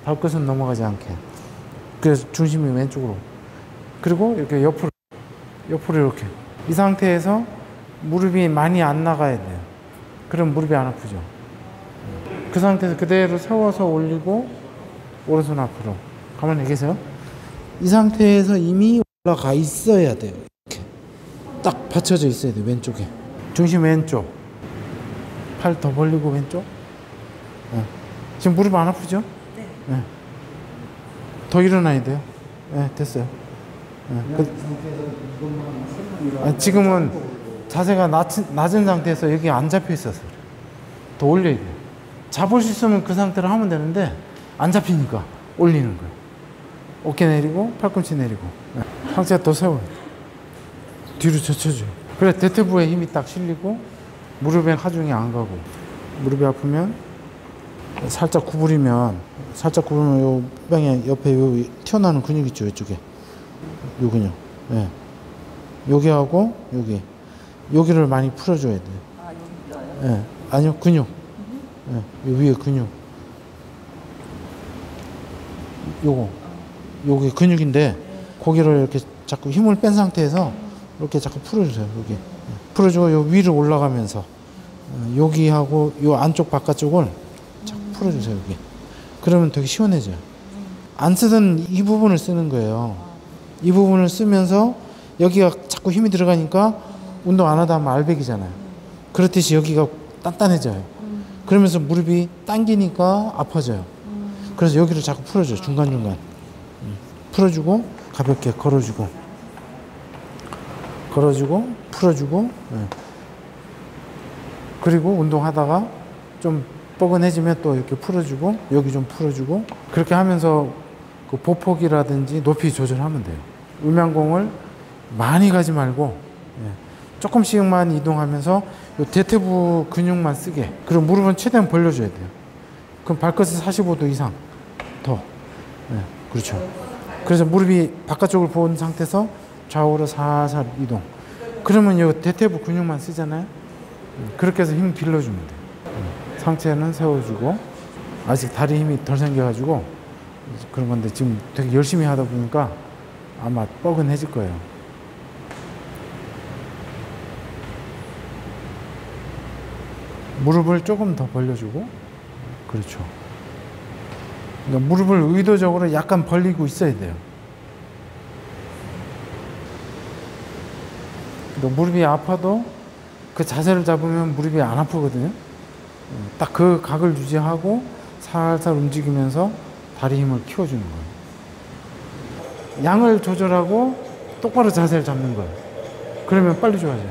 발끝은 넘어가지 않게. 그래서 중심이 왼쪽으로. 그리고 이렇게 옆으로 이렇게. 이 상태에서 무릎이 많이 안 나가야 돼요. 그럼 무릎이 안 아프죠. 그 상태에서 그대로 세워서 올리고 오른손 앞으로. 가만히 계세요. 이 상태에서 이미 올라가 있어야 돼요. 이렇게 딱 받쳐져 있어야 돼요. 왼쪽에. 중심 왼쪽. 팔 더 벌리고 왼쪽. 네. 지금 무릎 안 아프죠? 네. 네. 더 일어나야 돼요. 네, 됐어요. 네. 지금은 자세가 낮은 상태에서 여기 안 잡혀 있어서 그래요. 더 올려야 돼요. 잡을 수 있으면 그 상태로 하면 되는데 안 잡히니까 올리는 거예요. 어깨 내리고 팔꿈치 내리고. 네. 상체 더 세워요. 뒤로 젖혀줘요. 그래 대퇴부에 힘이 딱 실리고 무릎에 하중이 안 가고. 무릎이 아프면 살짝 구부리면 요 뺑에 옆에 요 튀어나오는 근육 있죠. 이쪽에 요 근육. 네. 여기하고 여기를 많이 풀어줘야 돼요. 아, 여기가요? 네. 아니요, 근육. 네. 요 위에 근육. 요게 근육인데 고기를 이렇게 자꾸 힘을 뺀 상태에서 이렇게 자꾸 풀어주세요. 여기 풀어주고 요 위로 올라가면서 여기하고 요 안쪽 바깥쪽을 자꾸 풀어주세요. 여기. 그러면 되게 시원해져요. 안 쓰던 이 부분을 쓰는 거예요. 이 부분을 쓰면서 여기가 자꾸 힘이 들어가니까 운동 안 하다 하면 알배기잖아요. 그렇듯이 여기가 단단해져요. 그러면서 무릎이 당기니까 아파져요. 그래서 여기를 자꾸 풀어줘요. 중간중간. 풀어주고 가볍게 걸어주고 풀어주고. 네. 그리고 운동하다가 좀 뻐근해지면 또 이렇게 풀어주고 여기 좀 풀어주고 그렇게 하면서 그 보폭이라든지 높이 조절하면 돼요. 음양공을 많이 가지 말고 조금씩만 이동하면서 요 대퇴부 근육만 쓰게. 그리고 무릎은 최대한 벌려줘야 돼요. 그럼 발끝은 45도 이상 더. 그렇죠. 그래서 무릎이 바깥쪽을 본 상태에서 좌우로 살살 이동. 그러면 요 대퇴부 근육만 쓰잖아요. 그렇게 해서 힘 빌려주면 돼요. 상체는 세워주고. 아직 다리 힘이 덜 생겨가지고 그런 건데 지금 되게 열심히 하다 보니까 아마 뻐근해질 거예요. 무릎을 조금 더 벌려주고. 그렇죠. 그러니까 무릎을 의도적으로 약간 벌리고 있어야 돼요. 그러니까 무릎이 아파도 그 자세를 잡으면 무릎이 안 아프거든요. 딱 그 각을 유지하고 살살 움직이면서 다리 힘을 키워주는 거예요. 양을 조절하고 똑바로 자세를 잡는 거예요. 그러면 빨리 좋아져요.